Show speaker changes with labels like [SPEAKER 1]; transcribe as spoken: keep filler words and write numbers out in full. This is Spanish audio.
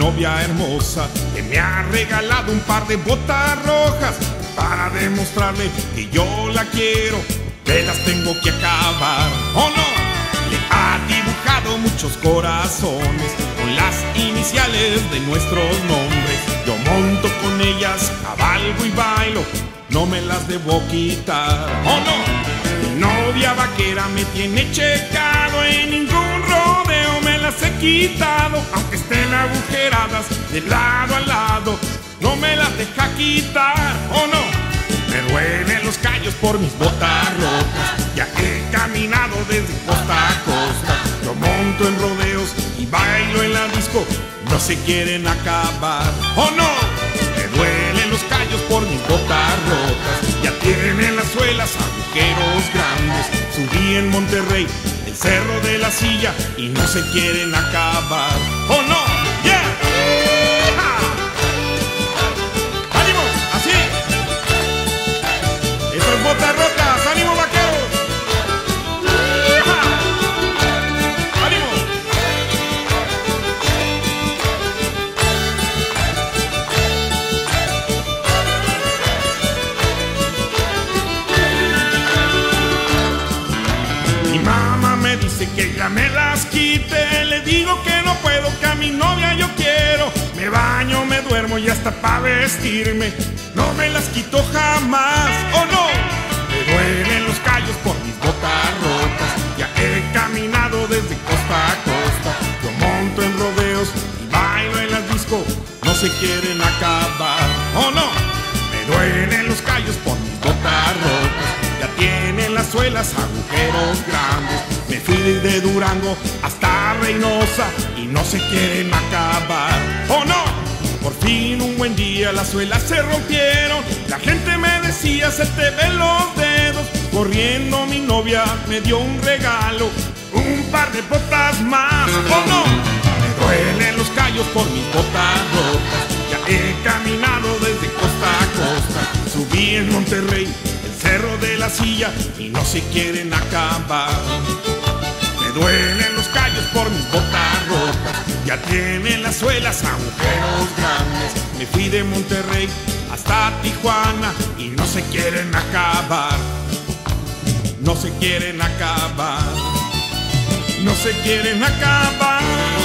[SPEAKER 1] novia hermosa, que me ha regalado un par de botas rojas para demostrarle que yo la quiero. Me las tengo que acabar, ¿o no? Le ha dibujado muchos corazones con las iniciales de nuestros nombres. Yo monto con ellas, cabalgo y bailo, no me las debo quitar, ¿o no? Mi novia vaquera me tiene checado, en ningún rodeo me las he quitado. Aunque estén agujeradas de lado a lado, no me las deja quitar, ¿o no? Me duelen los callos por mis botas rotas, ya he caminado desde costa a costa. Yo monto en rodeos y bailo en la disco, no se quieren acabar, ¿o no? Me duelen los callos por mis botas rotas, ya tienen las suelas agujeros grandes. Subí en Monterrey el cerro de la Silla y no se quieren acabar, ¿o no? ¡Yeah! ¡Ánimo! ¡Así! ¡Esas botas rotas! ¡Ánimo, vaqueros! ¡Ánimo! Mi mamá me dice que ya me las quite, le digo que no puedo, que a mi novia yo quiero. Me baño, me duermo y hasta pa' vestirme no me las quito jamás, ¿o no? Me duelen los callos por mis botas rotas, ya he caminado desde costa a costa. Yo monto en rodeos y bailo en las discos, no se quieren acabar, ¿o no? Me duelen los callos por mis botas rotas, ya tienen las suelas agujeros grandes. Me fui desde Durango hasta Reynosa y no se quieren acabar, ¿o no? Por fin un buen día las suelas se rompieron, la gente me decía se te ven los dedos. Corriendo mi novia me dio un regalo, un par de botas más, ¿o no? Me duelen los callos por mis botas rotas, ya he caminado desde costa a costa. Subí en Monterrey el cerro de la Silla y no se quieren acabar. Me duelen los callos por mis botas rotas, ya tienen las suelas agujeros grandes. Me fui de Monterrey hasta Tijuana y no se quieren acabar. No se quieren acabar. No se quieren acabar.